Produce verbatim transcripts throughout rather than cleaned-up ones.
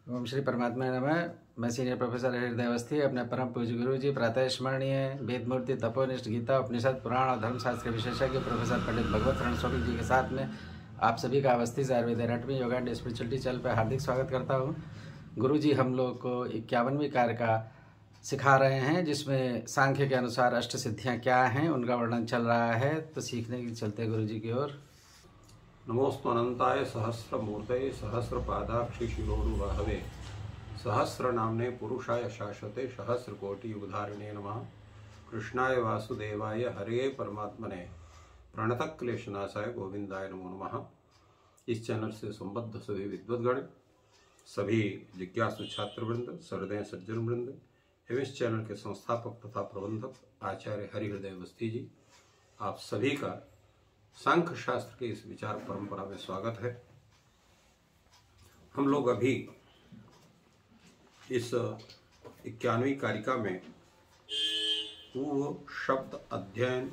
ओम श्री परमात्मा नमः। मैं सीनियर प्रोफेसर हृदय अवस्थी अपने परम पूज्य गुरु जी प्रातः स्मरणीय वेदमूर्ति तपोनिष्ठ गीता उपनिषद पुराण और धर्मशास्त्र विशेषज्ञ प्रोफेसर पंडित भगवत शरण स्वामी जी के साथ में आप सभी का अवस्थी से Ayurveda anatomy yoga and spirituality channel पर हार्दिक स्वागत करता हूँ। गुरु जी हम लोग को इक्यावनवीं कार्य का सिखा रहे हैं, जिसमें सांख्य के अनुसार अष्ट सिद्धियाँ क्या हैं उनका वर्णन चल रहा है। तो सीखने के चलते गुरु जी की ओर। नमोस्तु अनंताय सहस्रमूर्तये सहस्रपादाक्षि शिरोरुबाहवे सहस्रनाम्ने पुरुषाय शाश्वते सहस्रकोटि युगधारिणे नमः। कृष्णाय वासुदेवाय हरे परमात्मने प्रणतक्लेशनाशाय गोविंदाय नमो नमः। इस चैनल से संबद्ध सभी विद्वद्गण, सभी जिज्ञासु छात्रवृंद, सहृदय सज्जन वृंद एवं इस चैनल के संस्थापक तथा प्रबंधक आचार्य हरिहृदय अवस्थी जी, आप सभी का सांख्य शास्त्र के इस विचार परंपरा में स्वागत है। हम लोग अभी इस इक्यानवीं कारिका में पूर्व शब्द अध्ययन,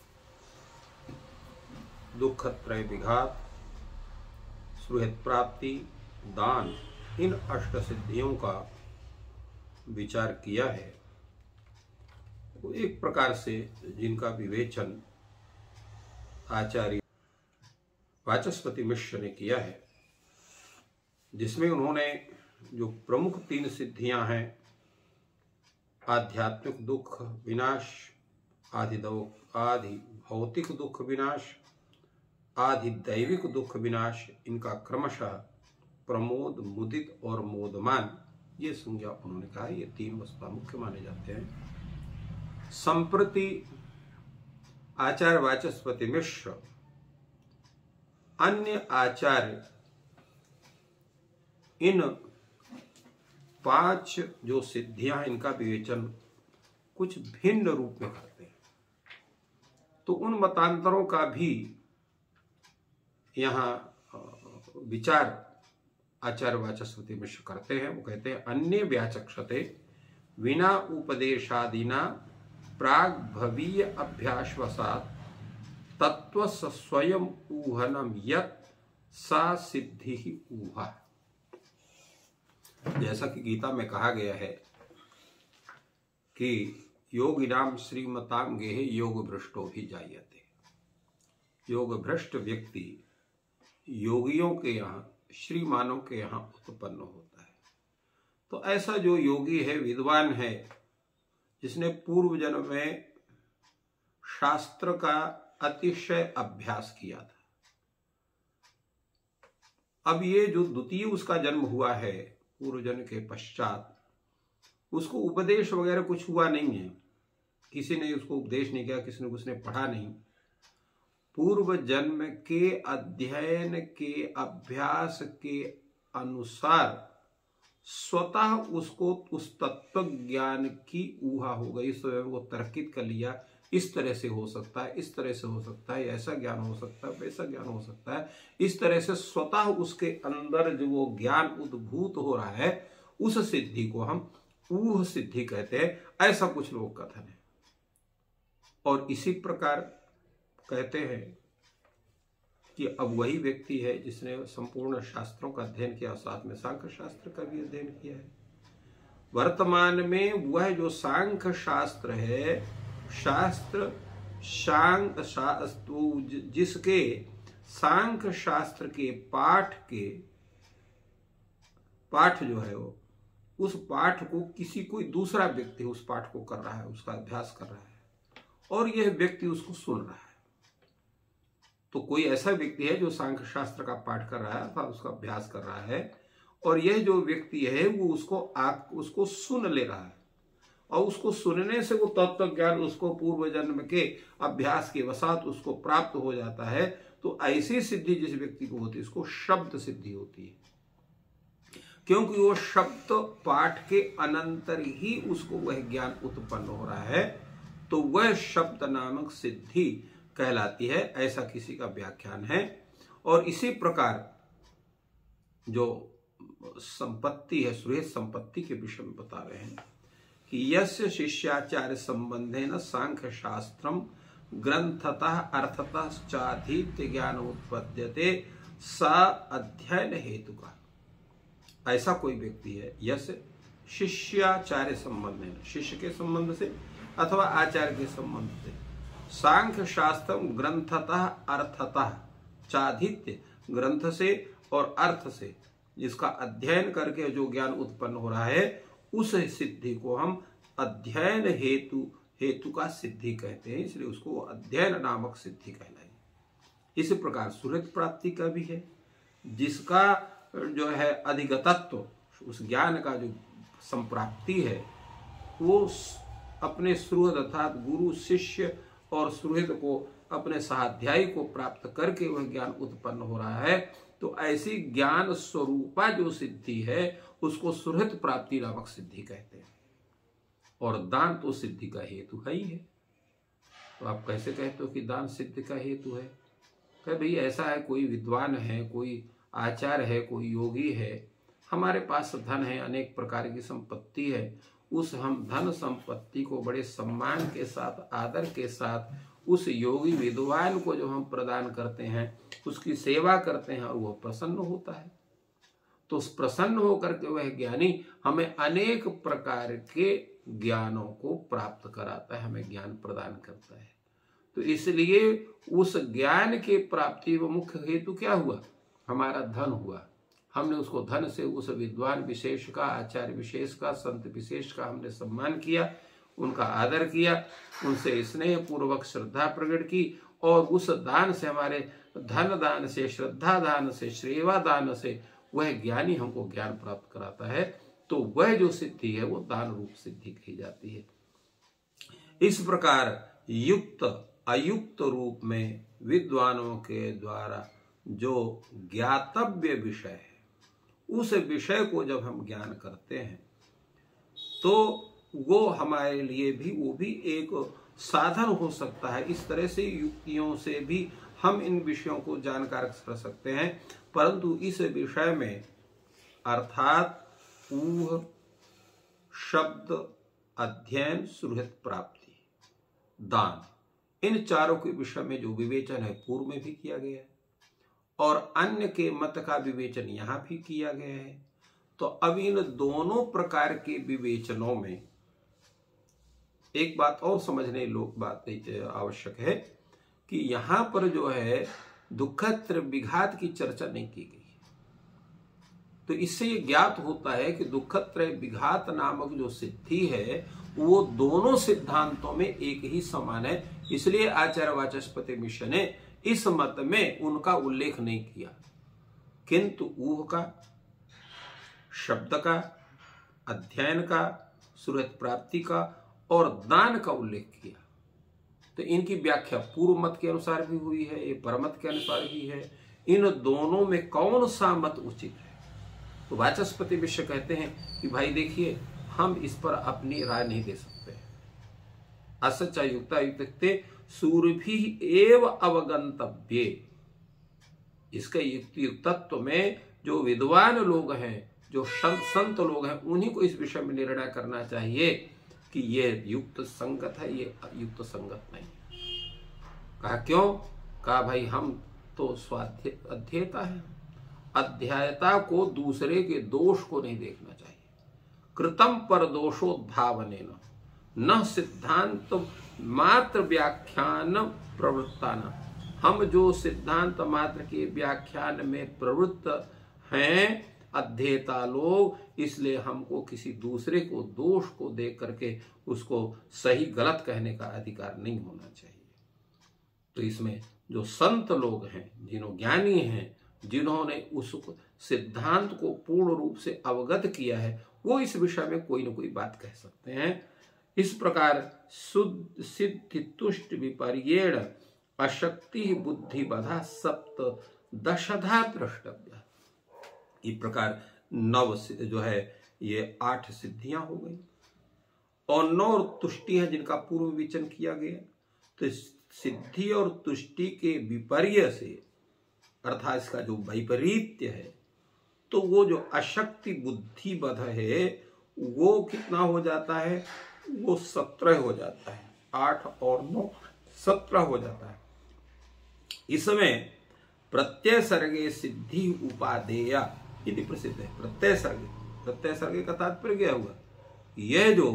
दुख त्रय विघात, सुहृद प्राप्ति, दान, इन अष्ट सिद्धियों का विचार किया है। वो एक प्रकार से जिनका विवेचन आचार्य वाचस्पति मिश्र ने किया है, जिसमें उन्होंने जो प्रमुख तीन सिद्धियां हैं, आध्यात्मिक दुख विनाश, आदि आदि भौतिक दुख विनाश, आदि दैविक दुख विनाश, इनका क्रमशः प्रमोद, मुदित और मोदमान, ये संज्ञा उन्होंने कहा। ये तीन वस्तु मुख्य माने जाते हैं। संप्रति आचार्य वाचस्पति मिश्र अन्य आचार्य इन पांच जो सिद्धियां, इनका विवेचन कुछ भिन्न रूप में करते हैं। तो उन मतांतरों का भी यहाँ विचार आचार्य वाचस्पति मिश्र करते हैं। वो कहते हैं अन्य व्याचक्षते विना उपदेशादिना प्राग भवीय अभ्यासवसात तत्व स्वयं ऊहनम यत् सा सिद्धि ही ऊहा। जैसा कि गीता में कहा गया है कि योगिनाम श्रीमतांगे योग भ्रष्टो भी जायते। योग भ्रष्ट व्यक्ति योगियों के यहाँ, श्रीमानों के यहाँ उत्पन्न होता है। तो ऐसा जो योगी है, विद्वान है, जिसने पूर्व जन्म में शास्त्र का अतिशय अभ्यास किया था, अब ये जो द्वितीय उसका जन्म हुआ है पूर्व जन्म के पश्चात, उसको उपदेश वगैरह कुछ हुआ नहीं है। किसी ने उसको उपदेश नहीं किया, किसी ने उसने पढ़ा नहीं। पूर्व जन्म के अध्ययन के अभ्यास के अनुसार स्वतः उसको उस तत्व ज्ञान की ऊहा हो गई। स्वयं वो तर्कित कर लिया, इस तरह से हो सकता है, इस तरह से हो सकता है, ऐसा ज्ञान हो सकता है, वैसा ज्ञान हो सकता है। इस तरह से स्वतः उसके अंदर जो वो ज्ञान उद्भूत हो रहा है, उस सिद्धि को हम ऊह सिद्धि कहते हैं। ऐसा कुछ लोग कथन है। और इसी प्रकार कहते हैं कि अब वही व्यक्ति है जिसने संपूर्ण शास्त्रों का अध्ययन किया, साथ में सांख्य शास्त्र का भी अध्ययन किया है। वर्तमान में वह जो सांख्य शास्त्र है, शास्त्र सांख्य शास्त्र, जिसके सांख्य शास्त्र के पाठ के पाठ जो है वो, उस पाठ को किसी कोई दूसरा व्यक्ति उस पाठ को कर रहा है, उसका अभ्यास कर रहा है, और यह व्यक्ति उसको सुन रहा है। तो कोई ऐसा व्यक्ति है जो सांख्य शास्त्र का पाठ कर रहा है अथवा उसका अभ्यास कर रहा है, और यह जो व्यक्ति है वो उसको आप उसको सुन ले रहा है, और उसको सुनने से वो तत्व ज्ञान उसको पूर्व जन्म के अभ्यास के वसात उसको प्राप्त हो जाता है। तो ऐसी सिद्धि जिस व्यक्ति को होती है, उसको शब्द सिद्धि होती है, क्योंकि वो शब्द पाठ के अनंतर ही उसको वह ज्ञान उत्पन्न हो रहा है। तो वह शब्द नामक सिद्धि कहलाती है। ऐसा किसी का व्याख्यान है। और इसी प्रकार जो संपत्ति है, सुहृद संपत्ति के विषय में बता रहे हैं कि यस्य शिष्याचार्य संबंधेन सांख्य शास्त्रम ग्रंथतः अर्थतः चाधीत्य ज्ञान उत्पद्यते सा अध्ययन हेतु का। ऐसा कोई व्यक्ति है, यस शिष्याचार्य संबंध है, शिष्य के संबंध से अथवा आचार्य के संबंध से, सांख्य शास्त्र ग्रंथतः अर्थतः चाधित्य, ग्रंथ से और अर्थ से जिसका अध्ययन करके जो ज्ञान उत्पन्न हो रहा है उस सिद्धि को हम अध्ययन हेतु हेतु का सिद्धि कहते हैं, इसलिए उसको अध्ययन नामक सिद्धि कहलाई। इसी प्रकार सुहृद प्राप्ति का भी है, जिसका जो है अधिगतत्व, उस ज्ञान का जो संप्राप्ति है वो अपने सुहृद अर्थात गुरु शिष्य और सुहृद को अपने स्वाध्यायी को प्राप्त करके वह ज्ञान उत्पन्न हो रहा है, तो ऐसी ज्ञान स्वरूपा जो सिद्धि है उसको सुहृद प्राप्ति नामक सिद्धि कहते हैं। और दान तो सिद्धि का हेतु है ही है। तो आप कैसे कहते हो कि दान सिद्धि का हेतु है? कह भाई ऐसा है, कोई विद्वान है, कोई आचार्य है, कोई योगी है, हमारे पास धन है, अनेक प्रकार की संपत्ति है, उस हम धन संपत्ति को बड़े सम्मान के साथ आदर के साथ उस योगी विद्वान को जो हम प्रदान करते हैं उसकी सेवा करते हैं और वह प्रसन्न होता है। तो उस प्रसन्न होकर के वह ज्ञानी हमें अनेक प्रकार के ज्ञानों को प्राप्त कराता है, हमें ज्ञान प्रदान करता है। तो इसलिए उस ज्ञान के प्राप्ति व मुख्य हेतु क्या हुआ? हमारा धन हुआ। हमने उसको धन से उस विद्वान विशेष का, आचार्य विशेष का, संत विशेष का हमने सम्मान किया, उनका आदर किया, उनसे स्नेह पूर्वक श्रद्धा प्रकट की और उस दान से, हमारे धन दान से, श्रद्धा दान से, श्रेवा दान से वह ज्ञानी हमको ज्ञान प्राप्त कराता है। तो वह जो सिद्धि है वो दान रूप सिद्धि कही जाती है। इस प्रकार युक्त अयुक्त रूप में विद्वानों के द्वारा जो ज्ञातव्य विषय है उस विषय को जब हम ज्ञान करते हैं तो वो हमारे लिए भी वो भी एक साधन हो सकता है। इस तरह से युक्तियों से भी हम इन विषयों को जानकार कर सकते हैं, परंतु इस विषय में अर्थात ऊह, शब्द, अध्ययन, सुहृद प्राप्ति, दान, इन चारों के विषय में जो विवेचन है पूर्व में भी किया गया है और अन्य के मत का विवेचन यहां भी किया गया है। तो अब इन दोनों प्रकार के विवेचनों में एक बात और समझने लोग बात आवश्यक है कि यहां पर जो है दुःखत्रय विघात की चर्चा नहीं की गई। तो इससे ये ज्ञात होता है कि दुःखत्रय विघात नामक जो सिद्धि है वो दोनों सिद्धांतों में एक ही समान है। इसलिए आचार्य वाचस्पति मिश्र ने इस मत में उनका उल्लेख नहीं किया, किंतु ऊह का, शब्द का, अध्ययन का, सुहृद प्राप्ति का और दान का उल्लेख किया। तो इनकी व्याख्या पूर्व मत के अनुसार भी हुई है, ये परमत के अनुसार भी है। इन दोनों में कौन सा मत उचित है? तो वाचस्पति मिश्र कहते हैं कि भाई देखिए, हम इस पर अपनी राय नहीं दे सकते। असच्चा युक्ता युक्ते सूर्यभि एव अवगंतव्ये, इसके युक्ति तत्व में जो विद्वान लोग हैं, जो संत संत लोग हैं, उन्हीं को इस विषय में निर्णय करना चाहिए कि ये युक्त संगत है, ये युक्त संगत नहीं। कहा क्यों? कहा भाई हम तो स्वाध्याय अध्येता है, अध्यायता को दूसरे के दोष को नहीं देखना चाहिए। कृतम पर दोषोद्भावनेन न सिद्धांत मात्र व्याख्यान प्रवृत्तान, हम जो सिद्धांत मात्र के व्याख्यान में प्रवृत्त हैं अध्येता लोग, इसलिए हमको किसी दूसरे को दोष को देख करके उसको सही गलत कहने का अधिकार नहीं होना चाहिए। तो इसमें जो संत लोग हैं, जिन्हों ज्ञानी हैं, जिन्होंने उस सिद्धांत को पूर्ण रूप से अवगत किया है, वो इस विषय में कोई ना कोई बात कह सकते हैं। इस प्रकार शुद्ध सिद्धि तुष्ट विपर्येण अशक्ति बुद्धि बधा सप्त दशधा द्रष्टव्य। इस प्रकार नव जो है ये आठ सिद्धियां हो गई और नौ तुष्टि हैं जिनका पूर्व विवेचन किया गया। तो सिद्धि और तुष्टि के विपर्य से अर्थात इसका जो वैपरीत्य है, तो वो जो अशक्ति बुद्धि बध है वो कितना हो जाता है? वो सत्रह हो जाता है। आठ और नौ सत्रह हो जाता है। इसमें प्रत्यय सर्गे सिद्धि उपादेय इति प्रसिद्ध है। प्रत्यय सर्गे, प्रत्यय सर्गे का तात्पर्य क्या हुआ? यह जो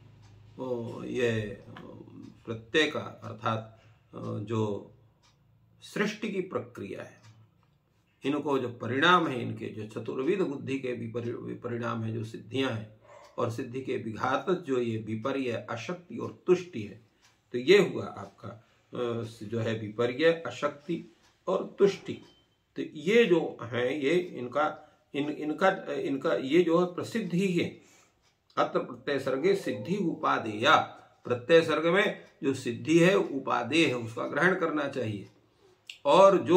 ये प्रत्यय का अर्थात जो सृष्टि की प्रक्रिया है, इनको जो परिणाम है, इनके जो चतुर्विध बुद्धि के भी परिणाम है, जो सिद्धियां हैं और सिद्धि के विघात जो ये विपर्य, अशक्ति और तुष्टि है, तो ये हुआ आपका जो है विपर्य, अशक्ति और तुष्टि। तो ये जो है ये इनका इन इनका इनका ये जो है प्रसिद्ध ही है। अत्र प्रत्यय सर्गे सिद्धि उपादेया, प्रत्यय सर्ग में जो सिद्धि है उपादेय है उसका ग्रहण करना चाहिए। और जो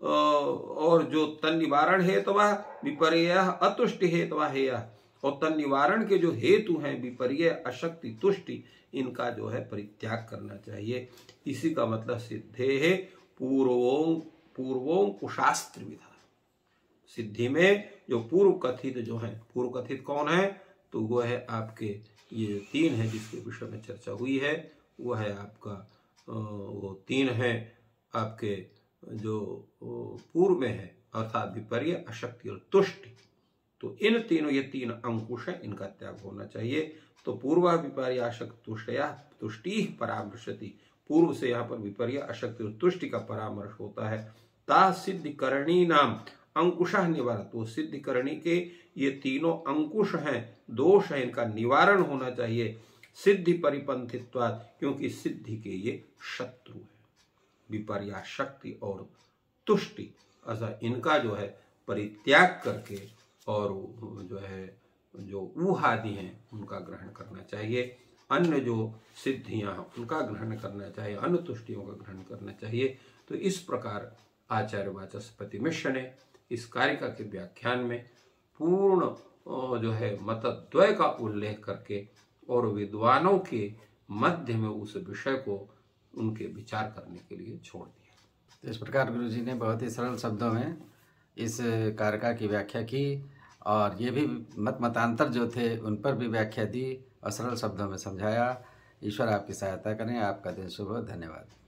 और जो तन निवारण हेतवा विपर्य अतुष्टि हेतवा हेय, और तन निवारण के जो हेतु हैं विपर्य, अशक्ति, तुष्टि, इनका जो है परित्याग करना चाहिए। इसी का मतलब सिद्धे है पूर्वों पूर्वों कुशास्त्र विधा। सिद्धि में जो पूर्व कथित जो है, पूर्व कथित कौन है? तो वो है आपके ये तीन है जिसके विषय में चर्चा हुई है। वो है आपका वो तीन है आपके जो पूर्व में है अर्थात विपर्य, अशक्ति और तुष्टि। तो इन तीनों ये तीन अंकुश है, इनका त्याग होना चाहिए। तो पूर्व विपर्य अशक्ति तुष्टया तुष्टि परामर्शति, पूर्व से यहाँ पर विपर्य, अशक्ति और तुष्टि का परामर्श होता है। ता सिद्धि करणी नाम अंकुशः निवारत, वो सिद्धि करणी के ये तीनों अंकुश हैं, दोष है, इनका निवारण होना चाहिए। सिद्धि परिपंथित्वात्, क्योंकि सिद्धि के ये शत्रु है, विपर्य, शक्ति और तुष्टि। अतः इनका जो है परित्याग करके और जो है जो ऊहादि हैं उनका ग्रहण करना चाहिए। अन्य जो सिद्धियां हैं उनका ग्रहण करना चाहिए, अन्य तुष्टियों का ग्रहण करना चाहिए। तो इस प्रकार आचार्य वाचस्पति मिश्र ने इस कारिका के व्याख्यान में पूर्ण जो है मतद्वय का उल्लेख करके और विद्वानों के मध्य में उस विषय को उनके विचार करने के लिए छोड़ दिया। तो इस प्रकार गुरु जी ने बहुत ही सरल शब्दों में इस कारिका की व्याख्या की और ये भी मत मतांतर जो थे उन पर भी व्याख्या दी और सरल शब्दों में समझाया। ईश्वर आपकी सहायता करें। आपका दिन शुभ हो। धन्यवाद।